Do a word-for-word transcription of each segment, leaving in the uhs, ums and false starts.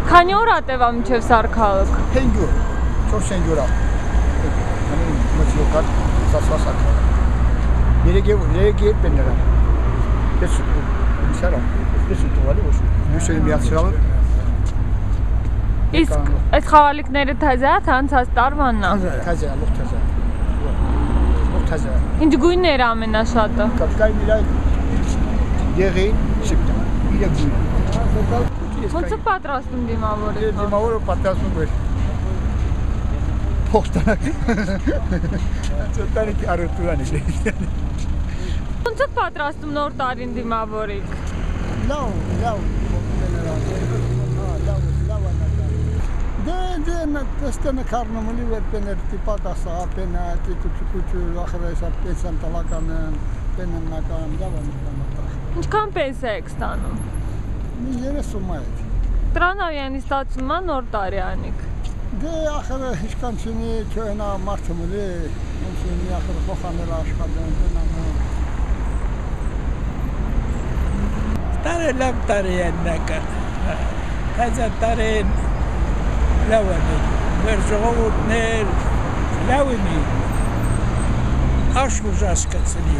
Քանի օր ա տևա մինչև սարքալք։ Հինգ օր, չորս-հինգ օր ա։ Անի մոտ սասասակ։ Երեք երեք երբ են նրան։ Ես սարա, ես ուտվալի ոչ։ Մյուսը միացրալ։ Իսկ այդ խաղալիքները թազա ցանցած տարվանն է։ Թազա, լավ թազա։ Լավ թազա։ Ինչ գույններ ամենաշատը։ Կապկայի միրա եղի շիպտա։ Իրա գույն։ Ոնց է պատրաստում դիմավորը։ Դիմավորը պատրաստում է։ Փոխտանակ։ Ծտանիկ արուտուրան է։ Ոնց է պատրաստում նոր տարին դիմավորիկ։ Լավ, լավ։ Դե դե նստեն քարնոմնի վերբեներ տիպակասա ապենա տիպուչուչու ախրեսա պեսան տալականն պեննական լավան։ Ինչքան պենսիա եք ստանում։ Մի երեսում է։ Տրանավյանի ստացվում է նոր տարյանիկ։ Դե ախրը ինչքան չունի չունա մարդը մլի, ոնց ունի ախրը փոխանել աշխատեն բնամը։ Տարը լավ տարյան նական։ Հազա տարեն լավն է։ Մեր ժողովուրդներ լավն է։ Աշխուժ ասկացնի։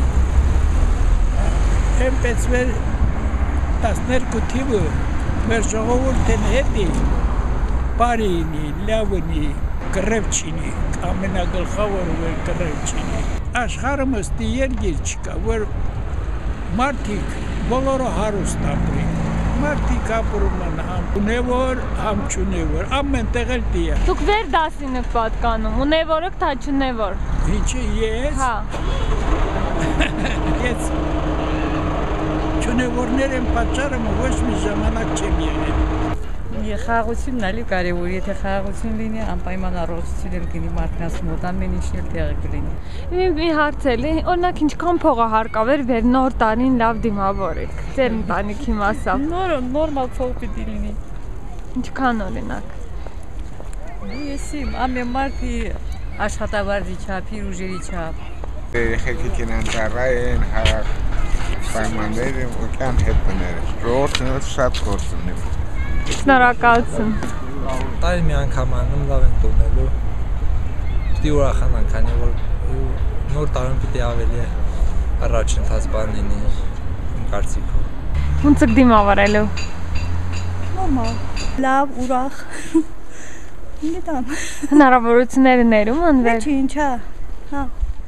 Էնպես մեր տասներկու թիվը մեր ժողովուրդն հետ է։ Բարինի, լավնի, կռևչինի, ամենագլխավորը կռևչինի։ Աշխարհը մստի երկիր չկա, որ մարդիկ բոլորը հարուստ ապրեն։ Մարդիկ ապրում են համ ունևոր, համ չունևոր, ամեն տեղ էլ դիա։ Դուք վեր դասին եք պատկանում, ունևոր եք, թա չունևոր։ Ինչը ես։ Հա։ Ես չունևորներ եմ պատճառը ոչ մի ժամանակ չեմ եղել։ Խաղաղությունն ալի կարևոր, եթե խաղաղություն լինի, անպայման առողջություն էլ գնի մարդկանց մոտ, ամեն ինչն էլ տեղը կլինի։ Մի հարց էլի, օրինակ ինչքան փող է հարկավոր վեր նոր տարին լավ դիմավորեք։ Ձեր ընտանիքի մասամբ։ Նոր նորմալ փող պիտի լինի։ Ինչքան օրինակ։ Եսի ամեն մարդի աշխատավարձի չափ, իր ուժերի չափ։ Երեխեքին անտարային հարակ պայմանները ու կան հետները։ Ժողովուրդը շատ գործ ունի։ Շնորհակալություն։ Տարի մի անգամ անում լավ են տոնելու։ Պիտի ուրախանան, քանի որ նոր տարում պիտի ավելի առաջընթաց բան լինի իմ կարծիքով։ Ոնց եք դիմավորելու։ Նորմալ։ Լավ, ուրախ։ Գիտեմ։ Հնարավորությունները ներում են վեր։ Ոչինչ, հա։ Հա։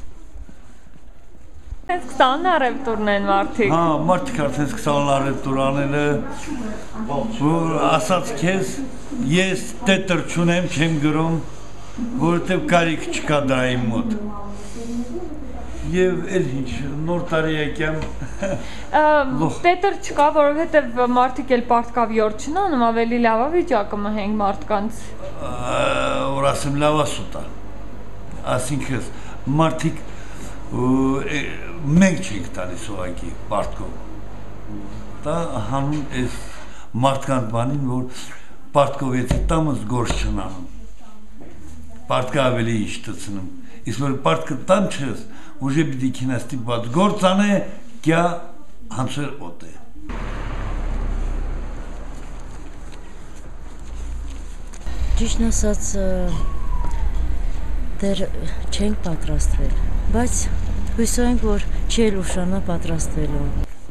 Այս քսան արևտուրն են մարդիկ։ Հա, մարդիկ արդեն սկսան արևտուր անելը, որ ասած քեզ, ես տետր չունեմ, չեմ գրում, որովհետև կարիք չկա դրա իմ մոտ։ Եվ էլ ինչ, նոր տարի եկեմ։ Տետր չկա, որովհետև մարդիկ էլ պարտքավյոր չն անում, ավելի լավ է վիճակը մհենք մարդկանց։ Որ ասեմ լավ ասուտա, ասինքս մարդիկ մենք չենք տալիս ուղղակի պարտքով։ Դա հանում էս մարդկանց բանին, որ պարտքով եթե տամս գործ չն անում։ Պարտքը ավելի ինչ տցնում։ Իսկ որ պարտքը տամ չես, ուժե պիտի քինաստի բաց գործ անե, կյա հանցեր օտ է։ Ճիշտ ասած, դեռ չենք պատրաստվել, բայց հույսով ենք, որ չի էլ ուշանա պատրաստվելու։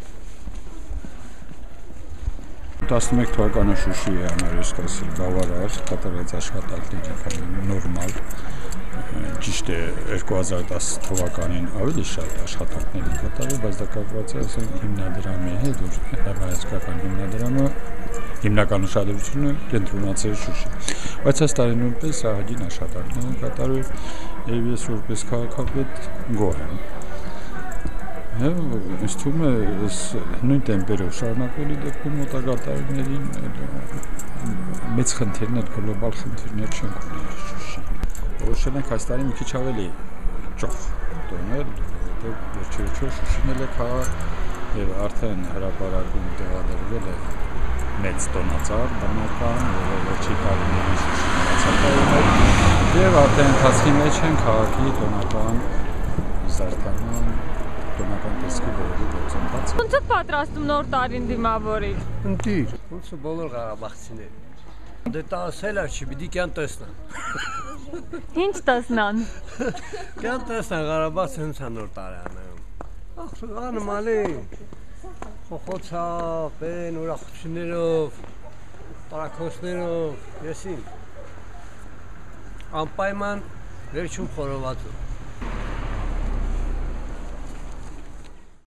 տասնմեկ թվականը Շուշիի համար ես կասել բավարար, կատարած աշխատանքների նորմալ, ճիշտ է երկու հազար տասը թվականին ավելի շատ աշխատանքների կատարել, բայց դա կապված է հիմնադրամի հետ, որ հայկական հիմնադրամը հիմնական ուշադրությունը կենտրոնացել է Շուշի։ Բայց այս տարի նույնպես ահագին աշխատանքներ են կատարվել, եւ ես որպես քաղաքապետ գոհ եմ։ Ինձ թվում է նույն տեմպերով շարունակվելու դեպքում մոտակա տարիներին մեծ խնդիրներ, գլոբալ խնդիրներ չենք ունենալ Շուշի։ Որոշել ենք այս տարի մի քիչ ավելի ճոխ տոնել, որովհետև վերջերս Շուշին էլ է քաղաք եւ արդեն հրապարակում տեղադրվել է մեծ տոնածառ բնական, որը վերջի տարիներին Շուշին բացակայում է եւ արդեն ընթացքի մեջ են քաղաքի տոնական զարգանման տոնական տեսքի որևէ գործընթաց։ Ոնց եք պատրաստում նոր տարին դիմավորի։ Ընտիր, ոնց բոլոր ղարաբաղցիներ։ Դե տա ասել չի, պիտի կյան տեսնան։ Ինչ տեսնան։ Կյան տեսնան Ղարաբաղ հենց նոր տարեանում։ Ախ, անմալի։ Խոխոցավ, են ուրախություններով, տարակոսներով, եսին։ Անպայման վերջում խորովածով։